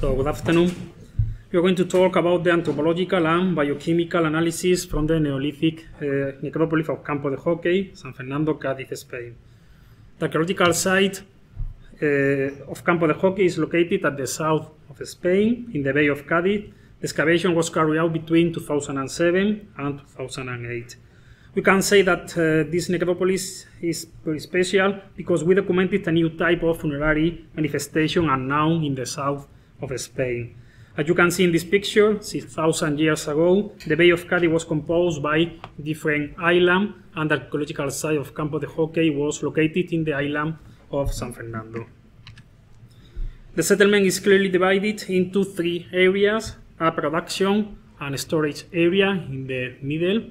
So good afternoon. We are going to talk about the anthropological and biochemical analysis from the Neolithic necropolis of Campo de Jockey, San Fernando, Cádiz, Spain. The archaeological site of Campo de Jockey is located at the south of Spain, in the Bay of Cádiz. The excavation was carried out between 2007 and 2008. We can say that this necropolis is very special because we documented a new type of funerary manifestation unknown in the south of Spain. As you can see in this picture, 6,000 years ago, the Bay of Cádiz was composed by different islands, and the archaeological site of Campo de Jockey was located in the island of San Fernando. The settlement is clearly divided into three areas: a production and storage area in the middle,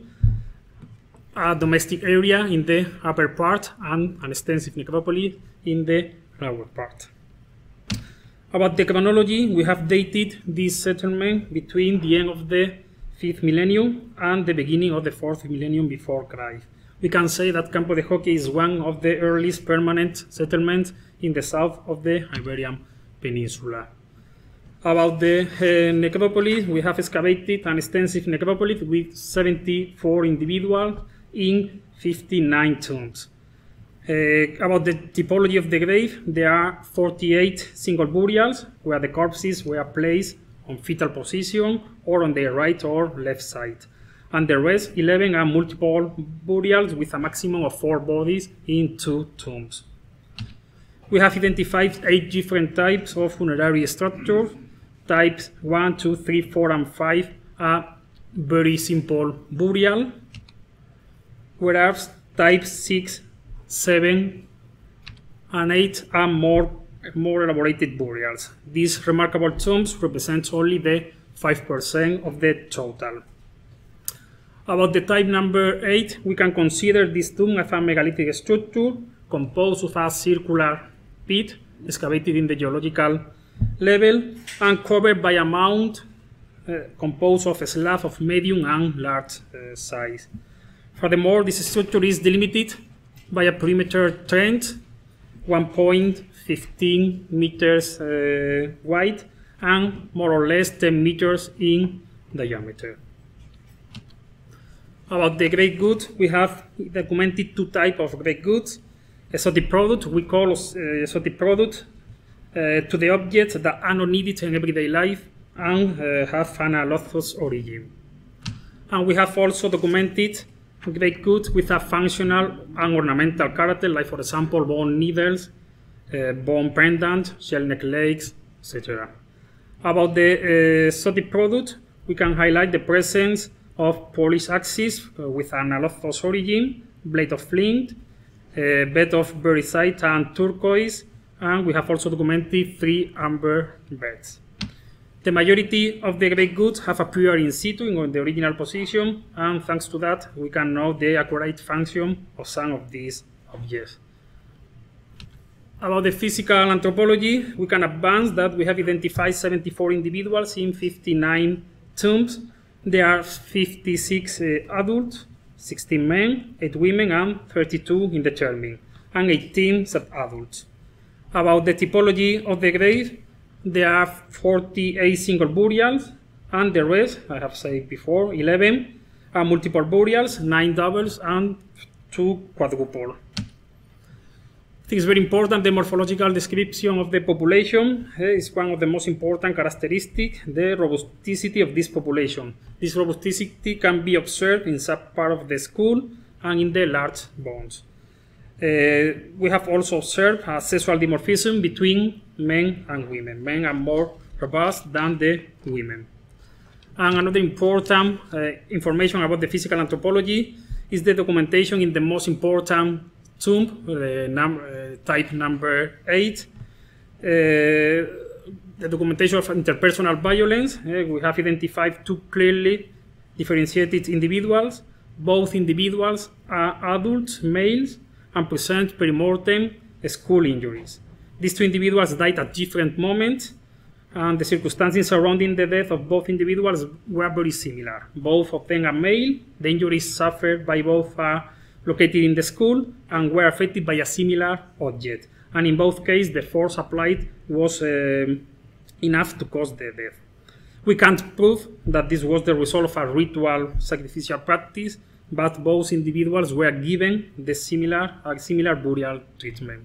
a domestic area in the upper part, and an extensive necropolis in the lower part. About the chronology, we have dated this settlement between the end of the 5th millennium and the beginning of the 4th millennium before Christ. We can say that Campo de Jockey is one of the earliest permanent settlements in the south of the Iberian Peninsula. About the necropolis, we have excavated an extensive necropolis with 74 individuals in 59 tombs. About the typology of the grave, there are 48 single burials where the corpses were placed on fetal position or on their right or left side. And the rest, 11, are multiple burials with a maximum of 4 bodies in 2 tombs. We have identified 8 different types of funerary structures. Types 1, 2, 3, 4, and 5 are very simple burial, whereas types 6, 7, and 8 are more elaborated burials. These remarkable tombs represent only the 5% of the total. About the type number 8, we can consider this tomb as a megalithic structure composed of a circular pit excavated in the geological level and covered by a mound composed of slabs of medium and large size. Furthermore, this structure is delimited by a perimeter trench 1.15 meters wide and more or less 10 meters in diameter. About the grave goods, we have documented 2 types of grave goods. Exotic product, we call exotic product to the objects that are not needed in everyday life and have an analogous origin. And we have also documented grave goods with a functional and ornamental character, like for example bone needles, bone pendant, shell necklaces, etc. About the exotic product, we can highlight the presence of polished axes with an analogous origin, blade of flint, bed of bericite and turquoise, and we have also documented 3 amber beds. The majority of the grave goods have appeared in situ in the original position, and thanks to that, we can know the accurate function of some of these objects. About the physical anthropology, we can advance that we have identified 74 individuals in 59 tombs. There are 56 adults, 16 men, 8 women, and 32 indeterminate, and 18 sub-adults. About the typology of the grave, there are 48 single burials, and the rest, I have said before, 11 are multiple burials, 9 doubles, and 2 quadruple. I think it's very important, the morphological description of the population is one of the most important characteristics, the robusticity of this population. This robusticity can be observed in some part of the skull and in the large bones. We have also observed a sexual dimorphism between men and women. Men are more robust than the women. And another important information about the physical anthropology is the documentation in the most important tomb, type number 8. The documentation of interpersonal violence. We have identified 2 clearly differentiated individuals. Both individuals are adults, males, and present perimortem skull injuries. These 2 individuals died at different moments, and the circumstances surrounding the death of both individuals were very similar. Both of them are male. The injuries suffered by both are located in the skull and were affected by a similar object. And in both cases, the force applied was enough to cause the death. We can't prove that this was the result of a ritual sacrificial practice, but both individuals were given the similar burial treatment.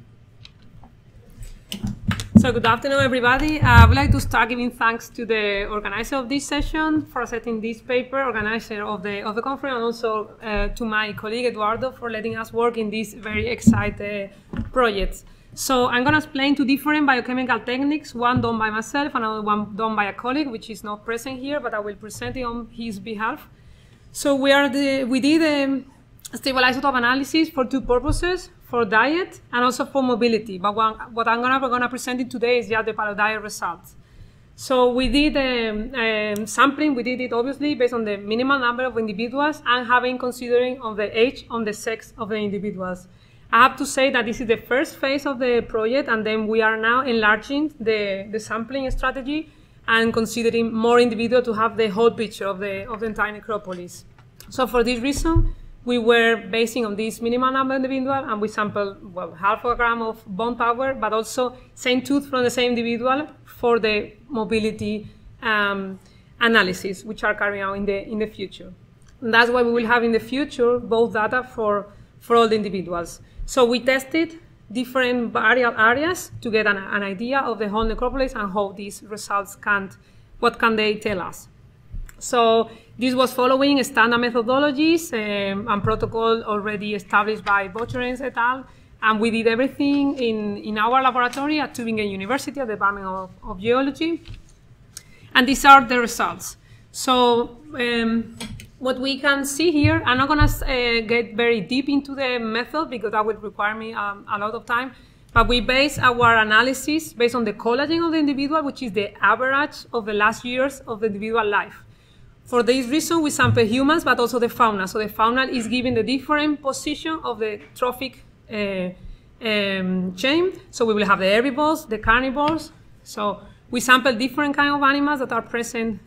So good afternoon, everybody. I would like to start giving thanks to the organizer of this session for setting this paper, organizer of the conference, and also to my colleague Eduardo for letting us work in these very exciting projects. So I'm going to explain two different biochemical techniques, one done by myself, another one done by a colleague, which is not present here, but I will present it on his behalf. So we did a stable isotope analysis for two purposes, for diet and also for mobility. But what I'm going to present it today is just the diet results. So we did sampling. We did it obviously based on the minimal number of individuals and considering of the age, on the sex of the individuals. I have to say that this is the first phase of the project, and then we are now enlarging the sampling strategy and considering more individuals to have the whole picture of the entire necropolis. So for this reason, we were basing on this minimal number of individuals, and we sampled, well, half a gram of bone power, but also same tooth from the same individual for the mobility analysis, which are carried out in the future. And that's why we will have in the future both data for all the individuals. So we tested different burial areas to get an idea of the whole necropolis and how these results what can they tell us. So this was following standard methodologies and protocol already established by Bocherens et al. And we did everything in our laboratory at Tübingen University, at the Department of Geology. And these are the results. So what we can see here, I'm not going to get very deep into the method because that would require me a lot of time, but we base our analysis based on the collagen of the individual, which is the average of the last years of the individual life. For this reason, we sample humans, but also the fauna. So the fauna is given the different position of the trophic chain. So we will have the herbivores, the carnivores. So we sample different kinds of animals that are present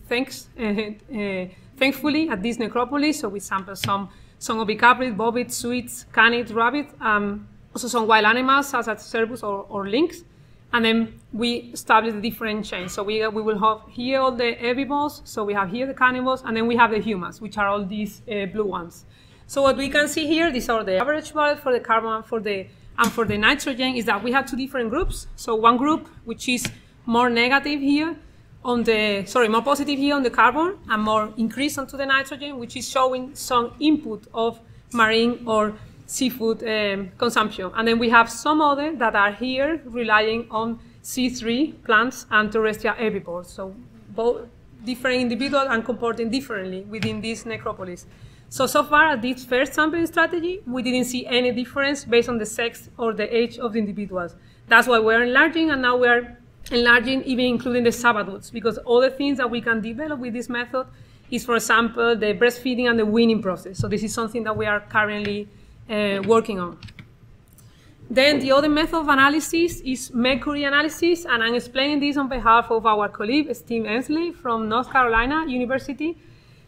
thankfully at this necropolis. So we sample some ovicaprids, bovids, suids, canids, rabbits, also some wild animals such as cervus or lynx. And then we establish the different chains. So we will have here all the herbivores. So we have here the carnivores, and then we have the humans, which are all these blue ones. So what we can see here, these are the average values for the carbon and for the nitrogen, is that we have two different groups. So one group, which is more negative here, more positive here on the carbon and more increase onto the nitrogen, which is showing some input of marine or seafood consumption. And then we have some other that are here relying on C3 plants and terrestrial herbivores. So both different individuals and comporting differently within this necropolis. So far at this first sampling strategy, we didn't see any difference based on the sex or the age of the individuals. That's why we're enlarging, and now we're enlarging even including the subadults, because all the things that we can develop with this method is, for example, the breastfeeding and the weaning process. So this is something that we are currently working on. Then the other method of analysis is mercury analysis, and I'm explaining this on behalf of our colleague, Steve Ensley from North Carolina University.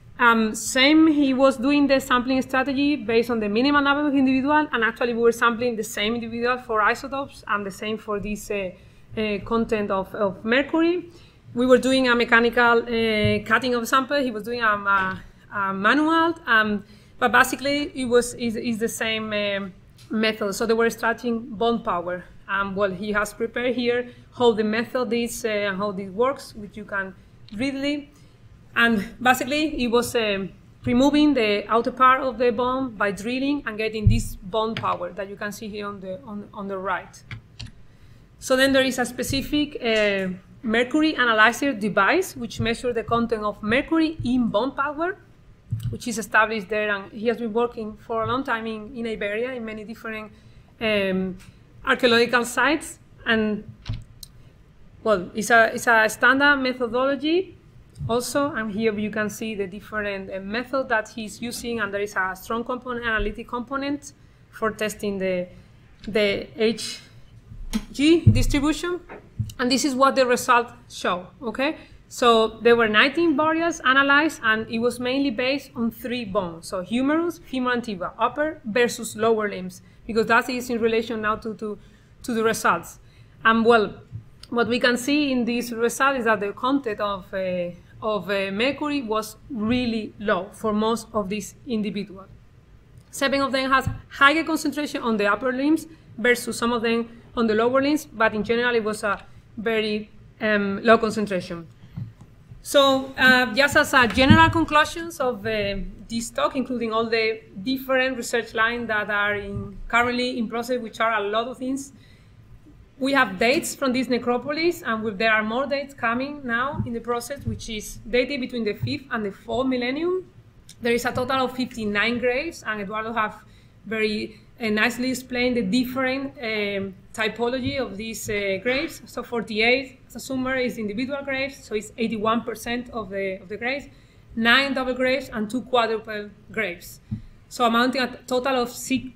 He was doing the sampling strategy based on the minimal number of individuals, and actually we were sampling the same individual for isotopes and the same for this content of mercury. We were doing a mechanical cutting of sample. He was doing a manual, but basically it's the same method. So they were extracting bone power. Well, he has prepared here how the method is and how this works, which you can readily. And basically, it was removing the outer part of the bone by drilling and getting this bone power that you can see here on the right. So then there is a specific mercury analyzer device which measures the content of mercury in bone power, which is established there, and he has been working for a long time in Iberia in many different archaeological sites. And well, it's a standard methodology also, and here you can see the different method that he's using, and there is a strong component, analytic component for testing the Hg distribution, and this is what the results show. Okay, so there were 19 burials analyzed, and it was mainly based on 3 bones, so humerus, femur and tibia, upper versus lower limbs, because that is in relation now to the results. And well, what we can see in this result is that the content of mercury was really low for most of these individuals. 7 of them has higher concentration on the upper limbs versus some of them on the lower limbs, but in general it was a very low concentration. So just as a general conclusions of this talk, including all the different research lines that are currently in process, which are a lot of things, we have dates from this necropolis, and there are more dates coming now in the process, which is dated between the 5th and the 4th millennium. There is a total of 59 graves, and Eduardo have very nicely explained the different typology of these graves. So 48, as a summary, is individual graves, so it's 81% of the graves, 9 double graves, and 2 quadruple graves. So amounting a total of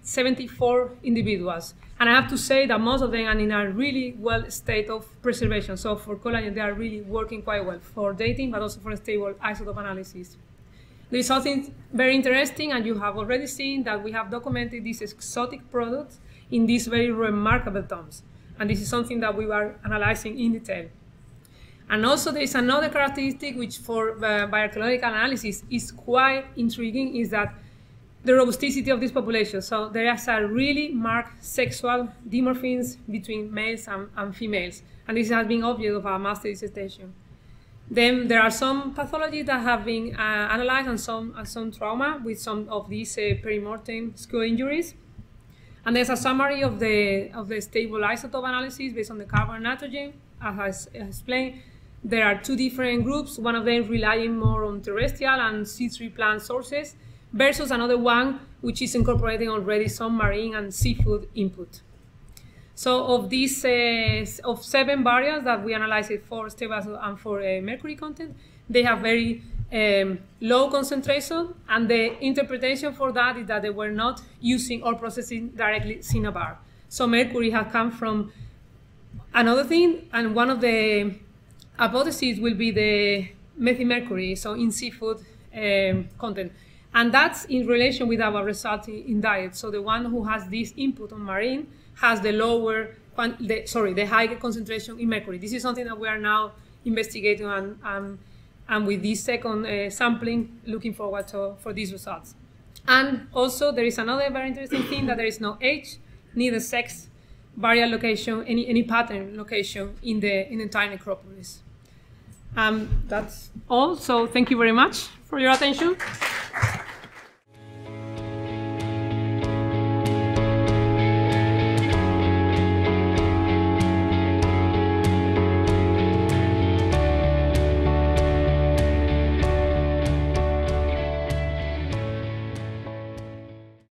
74 individuals. And I have to say that most of them are in a really well state of preservation. So for collagen, they are really working quite well for dating, but also for stable isotope analysis. There is something very interesting, and you have already seen that we have documented these exotic products in these very remarkable tombs. And this is something that we are analyzing in detail. And also there is another characteristic which for bioarchaeological analysis is quite intriguing, is that the robusticity of this population. So there is a really marked sexual dimorphism between males and females. And this has been object of our master dissertation. Then there are some pathologies that have been analyzed, and some trauma with some of these perimortem skull injuries. And there's a summary of the stable isotope analysis based on the carbon and nitrogen. As I explained, there are 2 different groups, one of them relying more on terrestrial and C3 plant sources, versus another one which is incorporating already some marine and seafood input. So of these, of 7 variables that we analyzed for stable and for mercury content, they have very low concentration, and the interpretation for that is that they were not using or processing directly cinnabar. So mercury has come from another thing, and one of the hypotheses will be the methylmercury, so in seafood content. And that's in relation with our result in diet. So the one who has this input on marine has the the higher concentration in mercury. This is something that we are now investigating, and with this second sampling, looking forward for these results. And also there is another very interesting thing, that there is no age, neither sex, burial location, any pattern location in the entire necropolis. That's all. So thank you very much for your attention.